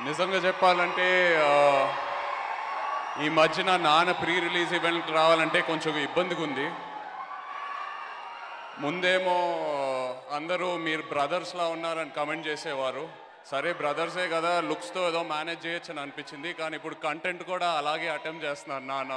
నిజంగా చెప్పాలంటే ఈ మధ్యన నాన్న ప్రీ రిలీజ్ ఈవెంట్ రావాలంటే కొంచెం ఇబ్బందిగా ఉంది. ముందేమో అందరూ మీరు బ్రదర్స్లా ఉన్నారని కమెంట్ చేసేవారు. సరే బ్రదర్సే కదా, లుక్స్తో ఏదో మేనేజ్ చేయొచ్చు అని అనిపించింది. కానీ ఇప్పుడు కంటెంట్ కూడా అలాగే అటెంప్ట్ చేస్తున్నారు నాన్న.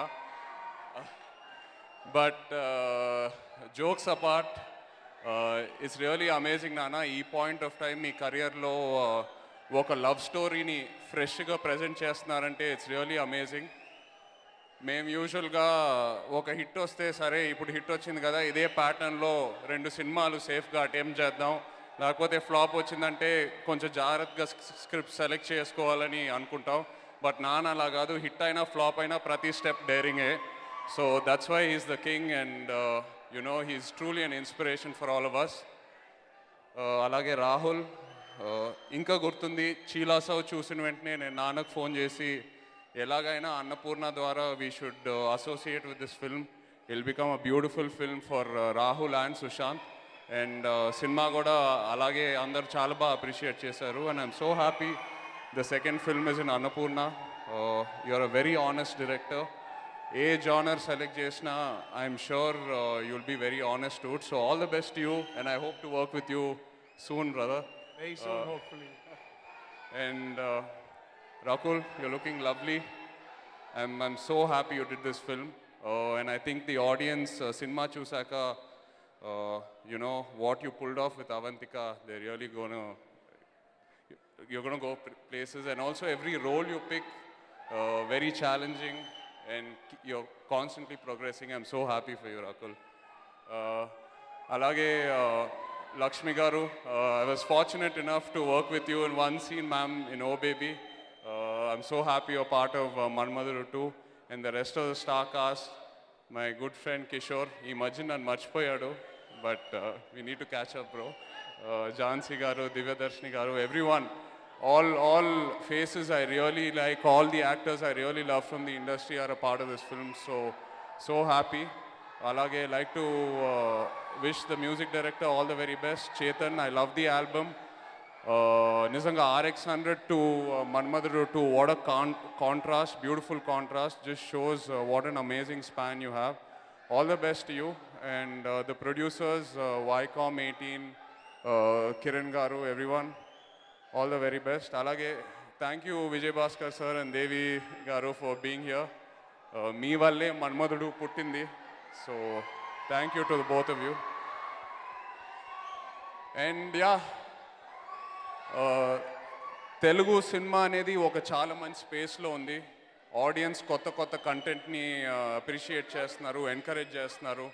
But jokes apart, it's really amazing నాన్న. ఈ పాయింట్ ఆఫ్ టైం మీ కెరియర్లో ఒక లవ్ స్టోరీని ఫ్రెష్గా ప్రజెంట్ చేస్తున్నారంటే ఇట్స్ రియలీ అమేజింగ్. మేము యూజువల్గా ఒక హిట్ వస్తే సరే ఇప్పుడు హిట్ వచ్చింది కదా, ఇదే ప్యాటర్న్లో 2 సినిమాలు సేఫ్గా అటెంప్ట్ చేద్దాం, లేకపోతే ఫ్లాప్ వచ్చిందంటే కొంచెం జాగ్రత్తగా స్క్రిప్ట్ సెలెక్ట్ చేసుకోవాలని అనుకుంటాం. బట్ నాన్న అలా కాదు, హిట్ అయినా ఫ్లాప్ అయినా ప్రతి స్టెప్ డేరింగే. So that's why he's the king and you know he's truly an inspiration for all of us. అలాగే రాహుల్, ఇంకా గుర్తుంది చీలాసవ్ చూసిన వెంటనే నేను నాన్నకు ఫోన్ చేసి ఎలాగైనా అన్నపూర్ణ ద్వారా we should associate with this film, I'll become a beautiful film for Rahul and Sushant. And సినిమా కూడా అలాగే అందరు చాలా బాగా అప్రిషియేట్ చేశారు. And I'm so happy the second film is in Annapurna. You're a very honest director. ఏ జానర్ సెలెక్ట్ చేసినా I'm sure you'll be very honest to it. So all the best you and I hope to work with you soon, brother. Very soon, hopefully. And Rakul, you're looking lovely. I'm so happy you did this film. And I think the audience, cinema chusaka, you know, what you pulled off with Avantika, they're really you're gonna go places. And also every role you pick, very challenging, and you're constantly progressing. I'm so happy for you, Rakul. Alage, Lakshmi Garu, I was fortunate enough to work with you in one scene, ma'am, in Oh Baby. I'm so happy you're part of Manmaduru 2 and the rest of the star cast. My good friend Kishore, he majin and marchipoyadu, but we need to catch up, bro. Jansi Garu, Divya Darshini Garu, everyone, all faces I really like, all the actors I really love from the industry are a part of this film. So happy. Alage, like to wish the music director all the very best. Chetan, I love the album. Nizanga RX100 to Manmaduru 2, what a contrast, beautiful contrast. Just shows what an amazing span you have. All the best to you. And the producers, Ycom 18, Kiran Garu, everyone, all the very best. Alage, thank you Vijay Bhaskar sir and Devi Garu for being here. Me valle Manmaduru puttindi. So, thank you to the both of you. And yeah, Telugu cinema anedi oka chaala manchi space lo undi. Audience kotta content ni appreciate chestunaru, encourage chestunaru.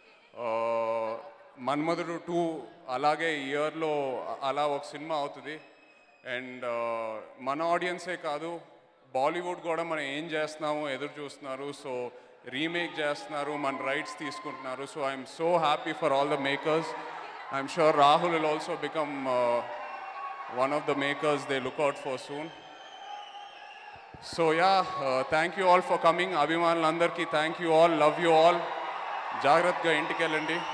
Manmaduru 2 alage year lo ala oka cinema avutadi. And mana audience e kaadu, Bollywood kuda mana em chestunnamo eduru chustunaru. So remake చేస్తున్నారు, మన rights తీసుకుంటున్నారు. So I'm so happy for all the makers. I'm sure Rahul will also become one of the makers they look out for soon. So yeah, thank you all for coming. అభిమానులందరికీ thank you all, love you all. జాగ్రత్తగా ఇంటికి వెళ్ళండి.